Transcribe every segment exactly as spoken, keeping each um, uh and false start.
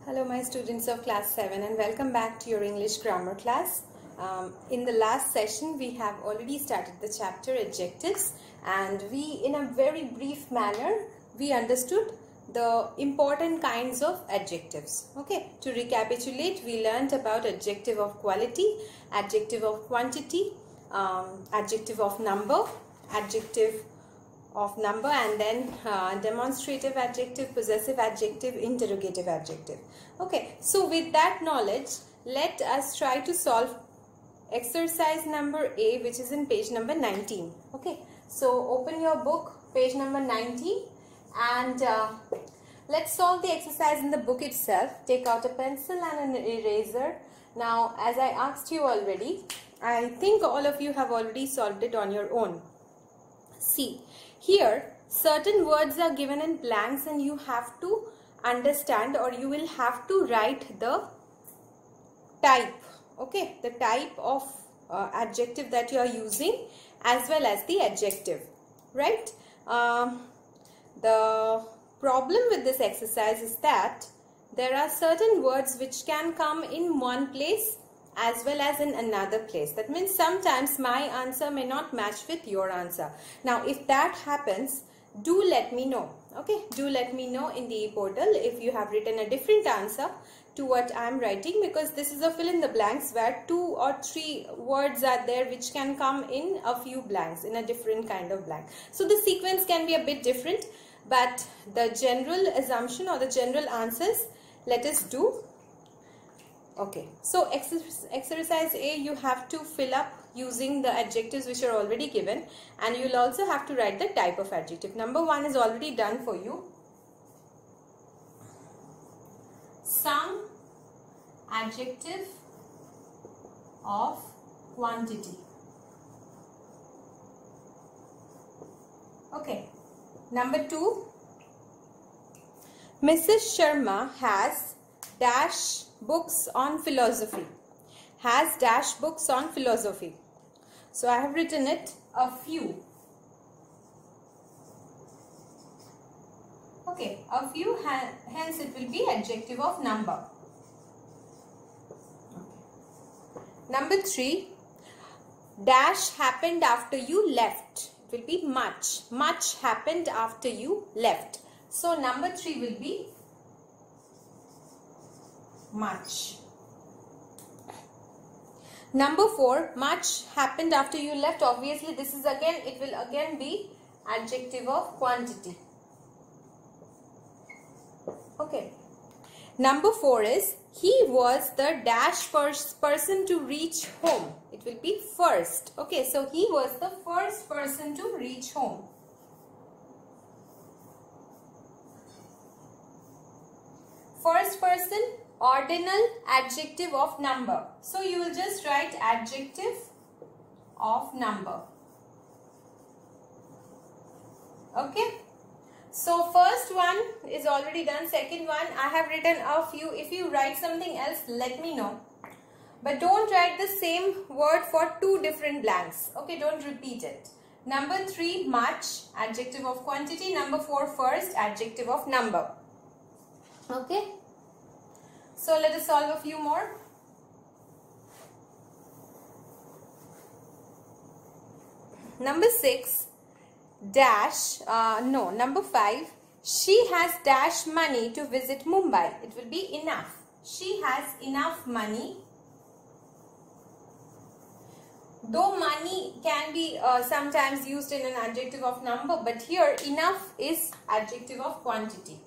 Hello my students of class seven and welcome back to your English grammar class. Um, in the last session we have already started the chapter adjectives, and we in a very brief manner we understood the important kinds of adjectives. Okay, to recapitulate, we learned about adjective of quality, adjective of quantity, um, adjective of number, adjective of number, and then uh, demonstrative adjective, possessive adjective, interrogative adjective. Okay, so with that knowledge, let us try to solve exercise number A, which is in page number nineteen. Okay, so open your book, page number nineteen, and uh, let's solve the exercise in the book itself. Take out a pencil and an eraser. Now, as I asked you already, I think all of you have already solved it on your own. See, here certain words are given in blanks and you have to understand, or you will have to write the type, okay, the type of uh, adjective that you are using as well as the adjective, right? Um, the problem with this exercise is that there are certain words which can come in one place as well as in another place. That means sometimes my answer may not match with your answer. Now if that happens, do let me know. Okay, do let me know in the portal if you have written a different answer to what I am writing, because this is a fill in the blanks where two or three words are there which can come in a few blanks, in a different kind of blank. So the sequence can be a bit different, but the general assumption or the general answers let us do. Okay, so exercise A, you have to fill up using the adjectives which are already given, and you will also have to write the type of adjective. Number one is already done for you. Some adjective of quantity. Okay, number two, Missus Sharma has dash books on philosophy. Has dash books on philosophy. So I have written it a few. Okay, a few, hence it will be adjective of number. Okay. Number three, dash happened after you left. It will be much. Much happened after you left. So number three will be much. Number four, much happened after you left. Obviously this is again, it will again be adjective of quantity. Okay. Number four is, he was the dash first person to reach home. It will be first. Okay, so he was the first person to reach home. First person, ordinal adjective of number. So you will just write adjective of number. Okay. So first one is already done. Second one, I have written a few. If you write something else, let me know. But don't write the same word for two different blanks. Okay, don't repeat it. Number three, much, adjective of quantity. Number four, first, adjective of number. Okay. So let us solve a few more. Number six, dash, uh, no, number five, she has dash money to visit Mumbai. It will be enough. She has enough money. Though money can be uh, sometimes used in an adjective of number, but here enough is adjective of quantity.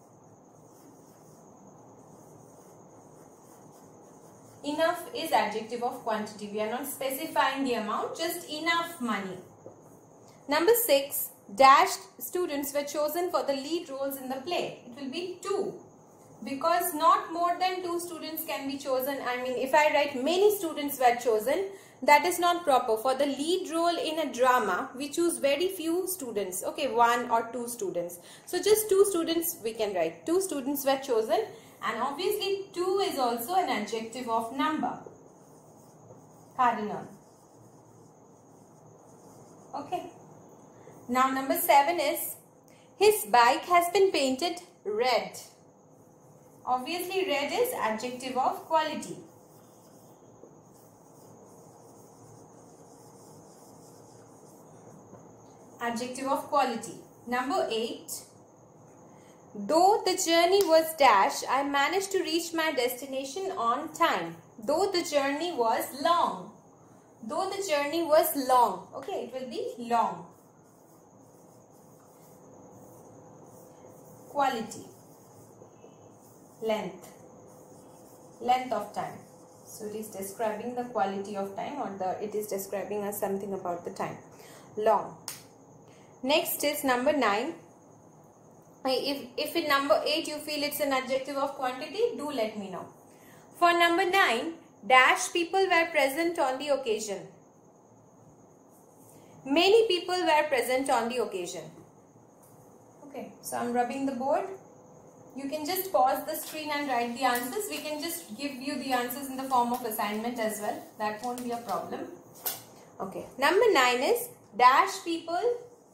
Enough is adjective of quantity. We are not specifying the amount, just enough money. Number six, dash students were chosen for the lead roles in the play. It will be two, because not more than two students can be chosen. I mean, if I write many students were chosen, that is not proper. For the lead role in a drama, we choose very few students. Okay, one or two students. So just two students we can write. Two students were chosen. And obviously two is also an adjective of number. Cardinal. Okay. Now number seven is, his bike has been painted red. Obviously red is adjective of quality. Adjective of quality. Number eight. Though the journey was dash, I managed to reach my destination on time. Though the journey was long. Though the journey was long. Okay, it will be long. Quality. Length. Length of time. So it is describing the quality of time, or the it is describing us something about the time. Long. Next is number nine. If, if in number eight you feel it's an adjective of quantity, do let me know. For number nine, dash people were present on the occasion. Many people were present on the occasion. Okay, so I'm rubbing the board. You can just pause the screen and write the answers. We can just give you the answers in the form of assignment as well. That won't be a problem. Okay, number nine is dash people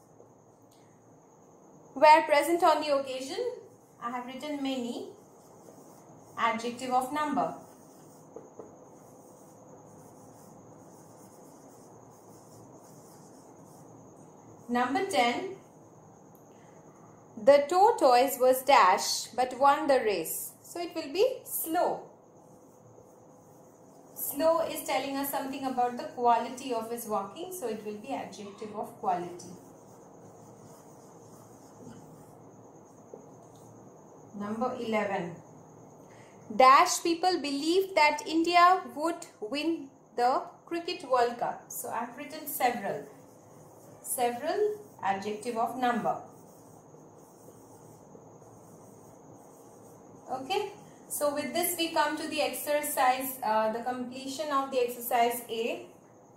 were present on the occasion. I have written many. Adjective of number. Number ten. The tortoise was dash but won the race. So it will be slow. Slow is telling us something about the quality of his walking. So it will be adjective of quality. Number eleven. Dash people believed that India would win the Cricket World Cup. So I have written several. Several, adjective of number. Okay. So with this we come to the exercise, uh, the completion of the exercise A.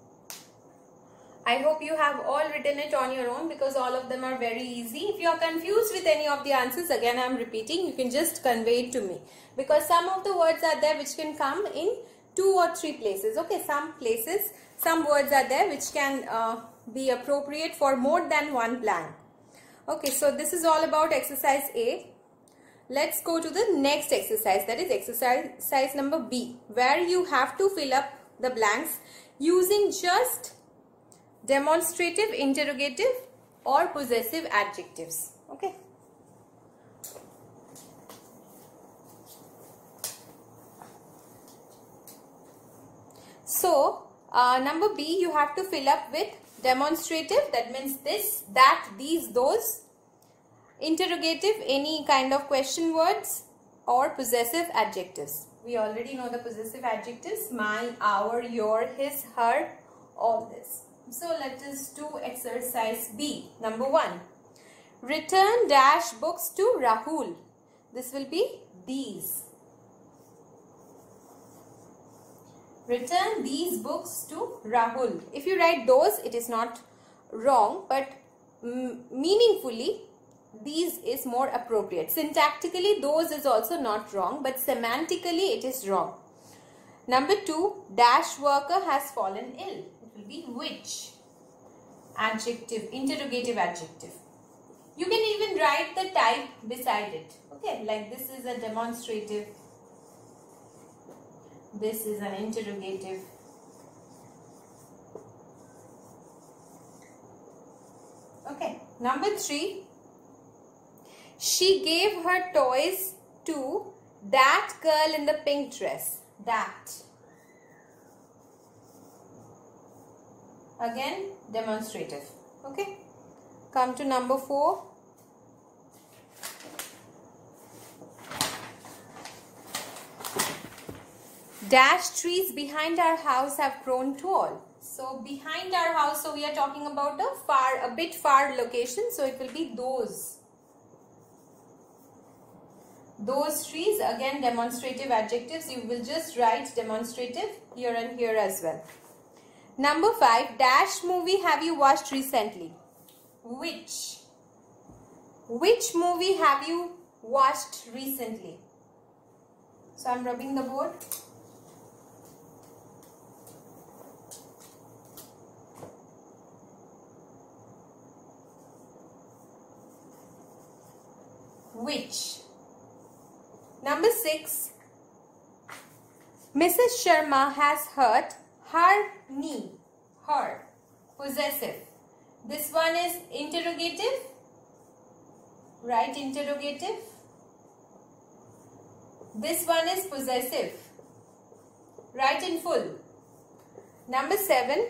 I hope you have all written it on your own because all of them are very easy. If you are confused with any of the answers, again I am repeating, you can just convey it to me. Because some of the words are there which can come in two or three places. Okay, some places, some words are there which can uh, be appropriate for more than one blank. Okay, so this is all about exercise A. Let's go to the next exercise, that is exercise number B, where you have to fill up the blanks using just demonstrative, interrogative or possessive adjectives. Okay. So, uh, number B, you have to fill up with demonstrative, that means this, that, these, those. Interrogative, any kind of question words, or possessive adjectives. We already know the possessive adjectives, my, our, your, his, her, all this. So let us do exercise B. Number one. Return dash books to Rahul. This will be these. Return these books to Rahul. If you write those, it is not wrong, but mm, meaningfully, these is more appropriate. Syntactically, those is also not wrong, but semantically, it is wrong. Number two, dash worker has fallen ill. It will be which. Adjective, interrogative adjective. You can even write the type beside it. Okay, like this is a demonstrative. This is an interrogative. Okay, number three. She gave her toys to that girl in the pink dress. That. Again, demonstrative. Okay. Come to number four. Dash trees behind our house have grown tall. So behind our house, so we are talking about a far, a bit far location. So it will be those. Those trees, again demonstrative adjectives. You will just write demonstrative here and here as well. Number five, dash movie have you watched recently? Which? Which movie have you watched recently? So I'm rubbing the board. Which? Number six. Missus Sharma has hurt her knee. Her. Possessive. This one is interrogative. Right, interrogative. This one is possessive. Write in full. Number seven.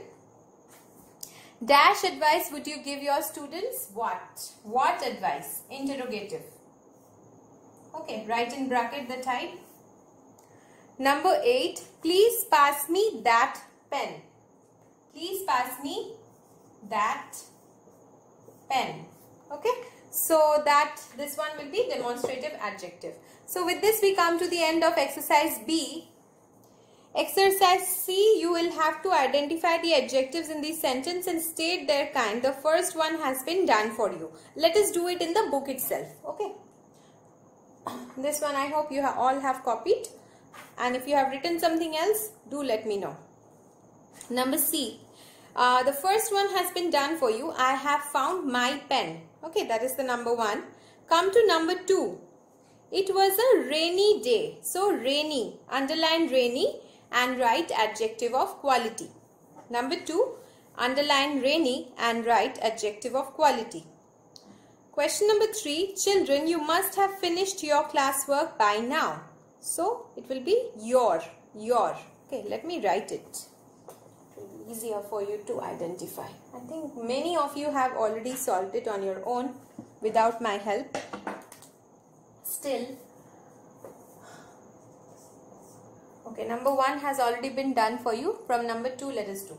Dash advice would you give your students? What? What advice? Interrogative. Okay, write in bracket the type. Number eight. Please pass me that pen. Please pass me that pen. Okay. So that this one will be demonstrative adjective. So with this we come to the end of exercise B. Exercise C, you will have to identify the adjectives in the sentence and state their kind. The first one has been done for you. Let us do it in the book itself. Okay. This one I hope you have all have copied. And if you have written something else, do let me know. Number C. Uh, the first one has been done for you. I have found my pen. Okay, that is the number one. Come to number two. It was a rainy day. So rainy, underline rainy and write adjective of quality. Number two, underline rainy and write adjective of quality. Question number three, children, you must have finished your classwork by now. So it will be your, your. Okay, let me write it. It will be easier for you to identify. I think many of you have already solved it on your own without my help. Still, okay, number one has already been done for you. From number two, let us do.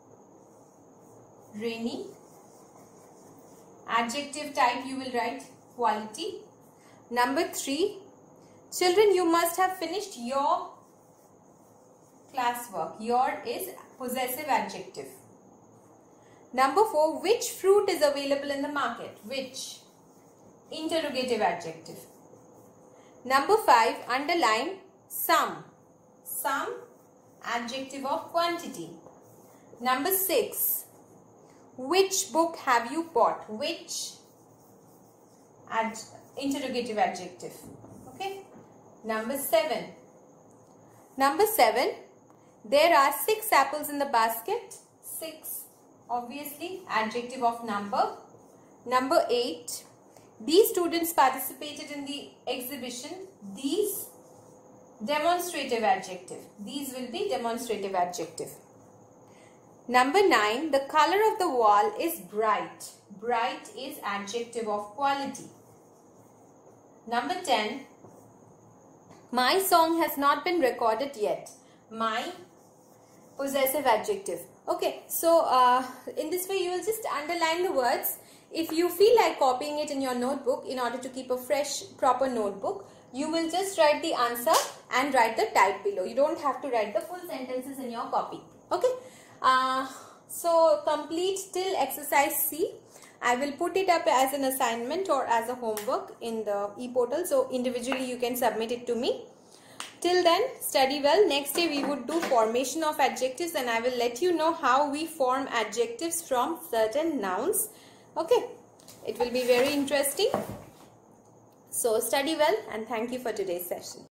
Rainy. Adjective type you will write quality. Number three, children, you must have finished your classwork. Your is possessive adjective. Number four, which fruit is available in the market? Which? Interrogative adjective. Number five, underline some. Some, adjective of quantity. Number six, which book have you bought? Which, ad, interrogative adjective. Okay. Number seven. Number seven, there are six apples in the basket. Six, obviously, adjective of number. Number eight, these students participated in the exhibition. These, demonstrative adjective. These will be demonstrative adjective. Number nine, the color of the wall is bright. Bright is adjective of quality. Number ten, my song has not been recorded yet. My, possessive adjective. Okay, so uh, in this way you will just underline the words. If you feel like copying it in your notebook in order to keep a fresh, proper notebook, you will just write the answer and write the type below. You don't have to write the full sentences in your copy. Okay. Uh, so complete till exercise C. I will put it up as an assignment or as a homework in the e-portal. So individually you can submit it to me. Till then, study well. Next day we would do formation of adjectives and I will let you know how we form adjectives from certain nouns. Okay. It will be very interesting. So study well and thank you for today's session.